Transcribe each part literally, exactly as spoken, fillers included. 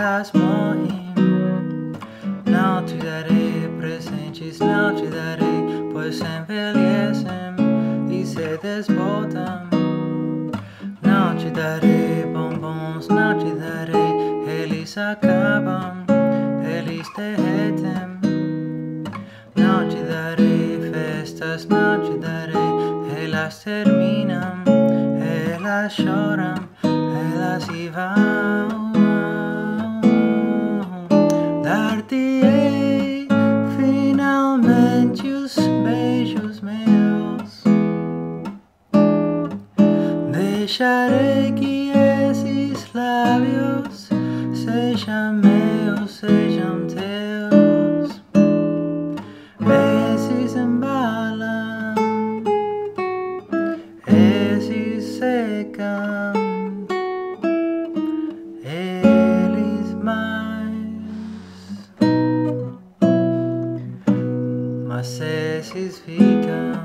elas morrem. Não te darei presentes, não te darei, pois envelhecem e se desbotam. Não te darei bombons, não te darei, eles acabam, eles derretem. Não te darei festas, não te darei, elas terminam, elas choram, elas se vão. Dar-te-ei finalmente os beijos meus. Deixarei que esses lábios sejam meus, sejam teus. Esses embalam, esses secam, eles mais, mas esses ficam.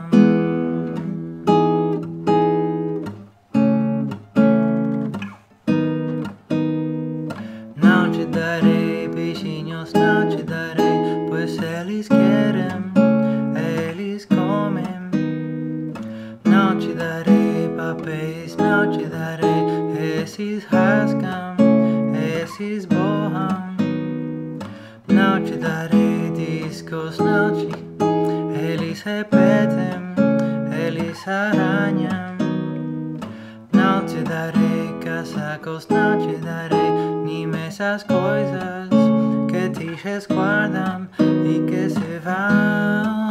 Não te darei beijinhos, não te darei, pois eles querem, eles comem. Não te darei papéis, não te darei, esses rasgam, esses borram. Não te darei discos, não te, eles repetem, eles arranham. Não te darei casacos, não te darei nem essas coisas que te resguardam e que se vão.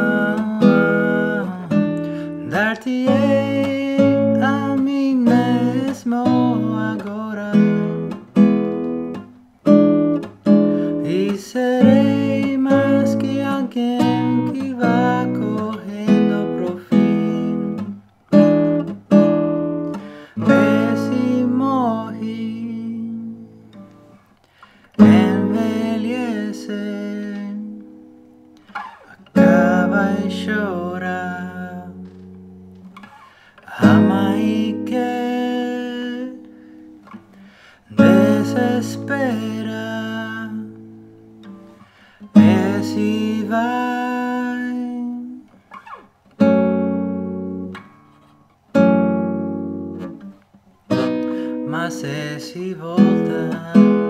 Dar-te-ei a mim mesmo agora e serei mais que alguém que vá correndo pro fim. Vê se morre, envelhece, acaba e chora, ama e quer, desespera, esse vai, mas esse volta.